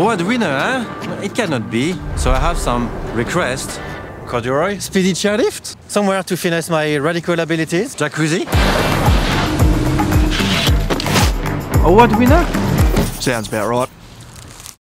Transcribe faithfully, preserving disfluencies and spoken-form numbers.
Award winner, huh? It cannot be. So I have some requests. Corduroy? Speedy chairlift? Somewhere to finesse my radical abilities? Jacuzzi? Award winner? Sounds about right.